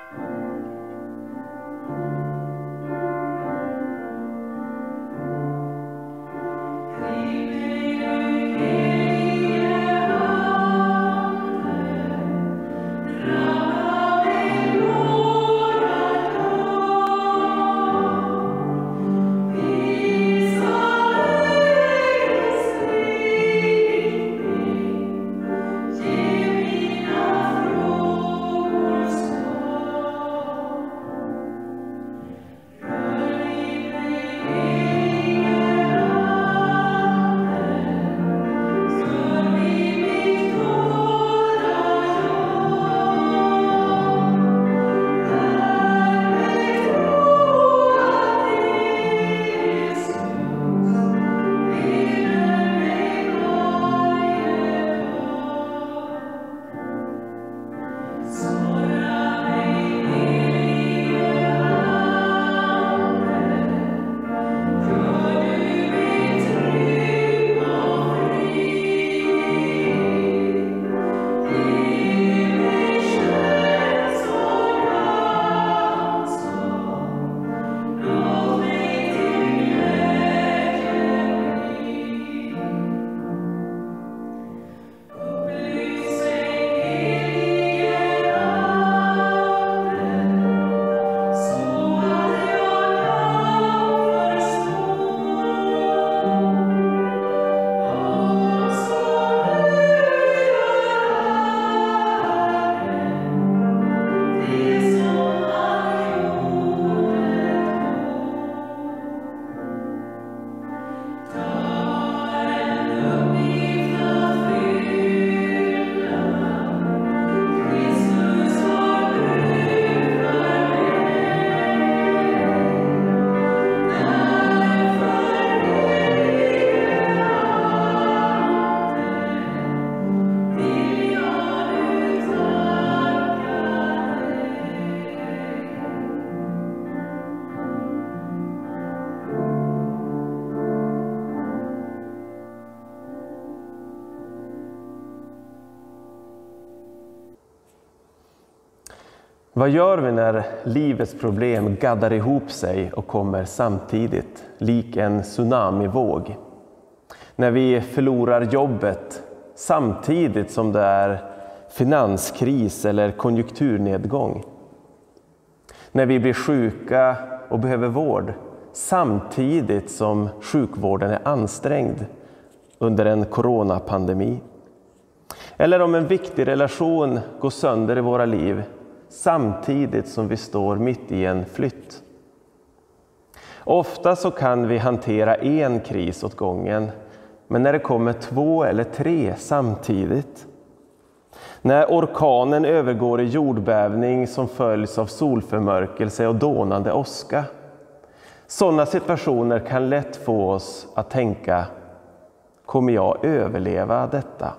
Vad gör vi när livets problem gaddar ihop sig och kommer samtidigt, lik en tsunamivåg? När vi förlorar jobbet samtidigt som det är finanskris eller konjunkturnedgång? När vi blir sjuka och behöver vård samtidigt som sjukvården är ansträngd under en coronapandemi? Eller om en viktig relation går sönder i våra liv samtidigt som vi står mitt i en flytt. Ofta så kan vi hantera en kris åt gången, men när det kommer 2 eller 3 samtidigt, när orkanen övergår i jordbävning som följs av solförmörkelse och dånande åska, sådana situationer kan lätt få oss att tänka: kommer jag överleva detta?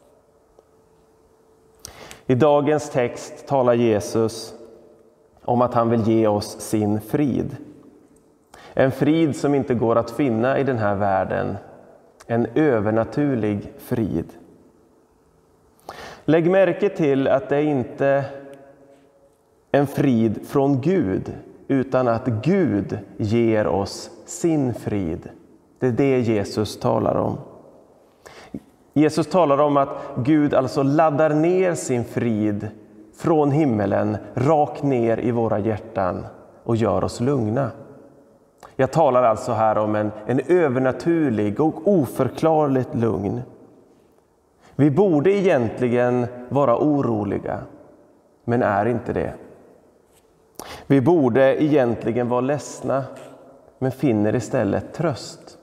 I dagens text talar Jesus om att han vill ge oss sin frid. En frid som inte går att finna i den här världen. En övernaturlig frid. Lägg märke till att det inte är en frid från Gud, utan att Gud ger oss sin frid. Det är det Jesus talar om. Jesus talar om att Gud alltså laddar ner sin frid från himmelen rakt ner i våra hjärtan och gör oss lugna. Jag talar alltså här om en övernaturlig och oförklarligt lugn. Vi borde egentligen vara oroliga, men är inte det. Vi borde egentligen vara ledsna, men finner istället tröst.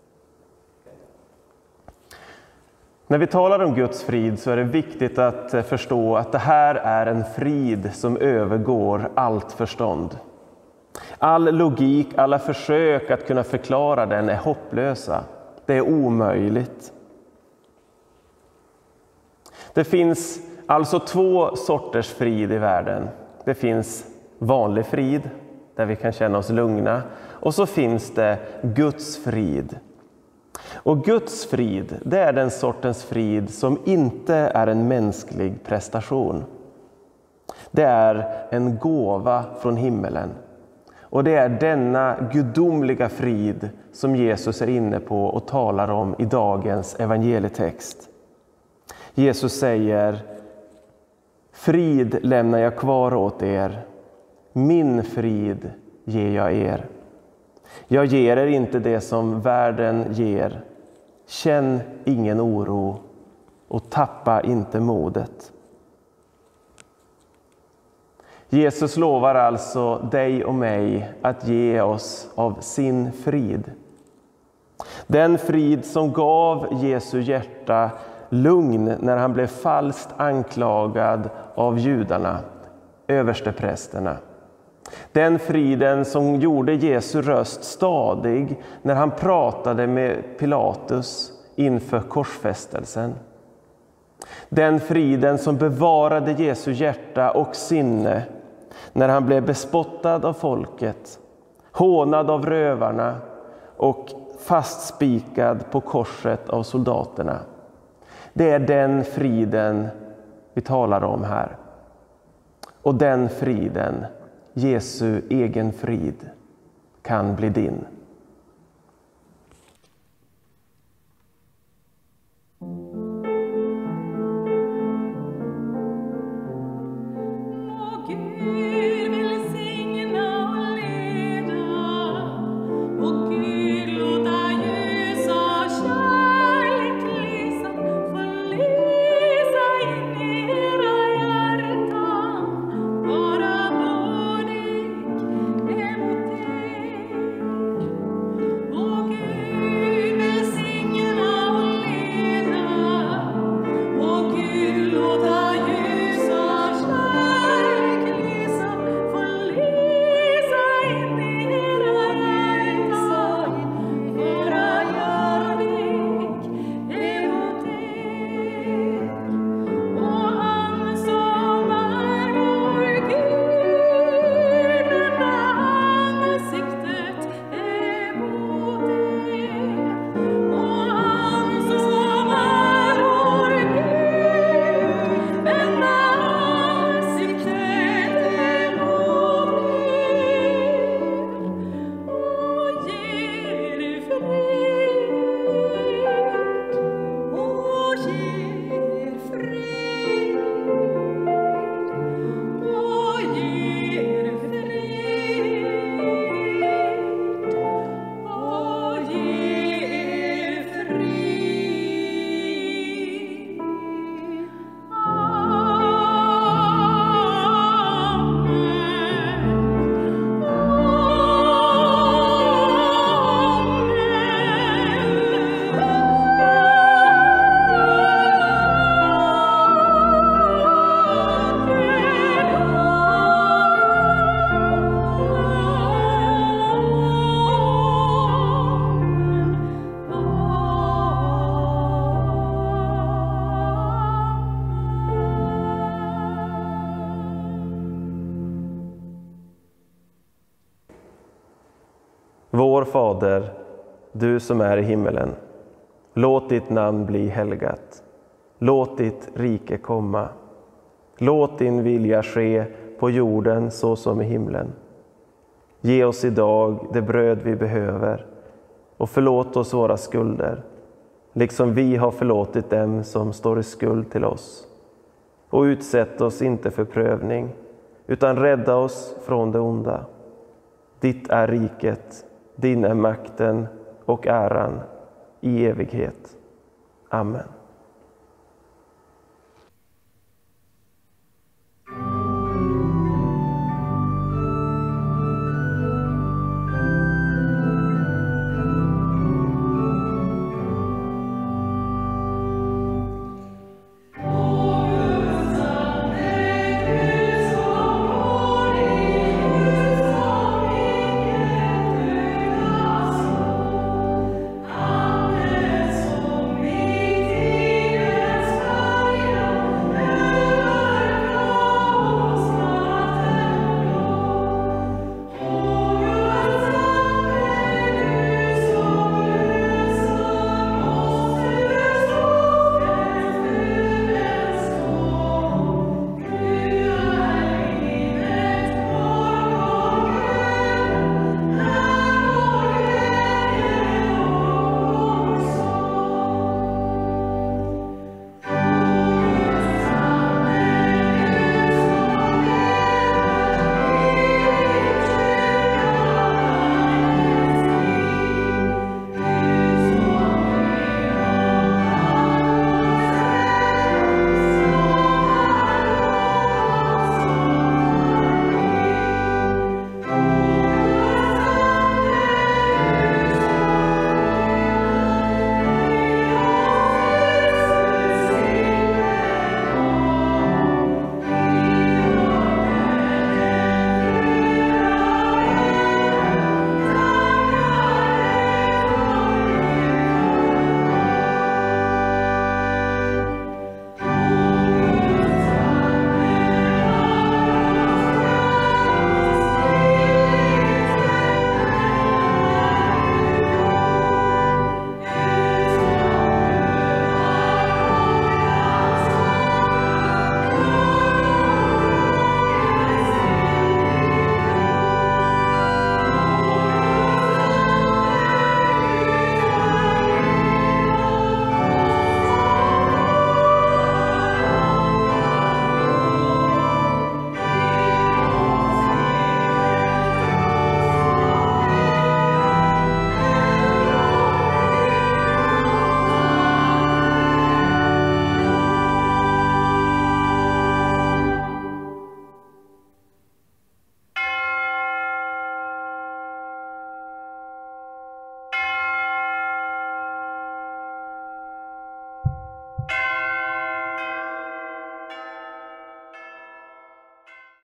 När vi talar om Guds frid så är det viktigt att förstå att det här är en frid som övergår allt förstånd. All logik, alla försök att kunna förklara den är hopplösa. Det är omöjligt. Det finns alltså 2 sorters frid i världen. Det finns vanlig frid, där vi kan känna oss lugna. Och så finns det Guds frid. Och Guds frid, det är den sortens frid som inte är en mänsklig prestation. Det är en gåva från himmelen. Och det är denna gudomliga frid som Jesus är inne på och talar om i dagens evangelietext. Jesus säger: frid lämnar jag kvar åt er, min frid ger jag er. Jag ger er inte det som världen ger. Känn ingen oro och tappa inte modet. Jesus lovar alltså dig och mig att ge oss av sin frid. Den frid som gav Jesu hjärta lugn när han blev falskt anklagad av judarna, översteprästerna. Den friden som gjorde Jesu röst stadig när han pratade med Pilatus inför korsfästelsen. Den friden som bevarade Jesu hjärta och sinne när han blev bespottad av folket, hånad av rövarna och fastspikad på korset av soldaterna. Det är den friden vi talar om här. Och den friden, Jesu egen frid, kan bli din. Vår Fader, du som är i himmelen. Låt ditt namn bli helgat. Låt ditt rike komma. Låt din vilja ske på jorden så som i himlen. Ge oss idag det bröd vi behöver och förlåt oss våra skulder, liksom vi har förlåtit dem som står i skuld till oss. Och utsätt oss inte för prövning, utan rädda oss från det onda. Ditt är riket, din är makten och äran i evighet. Amen.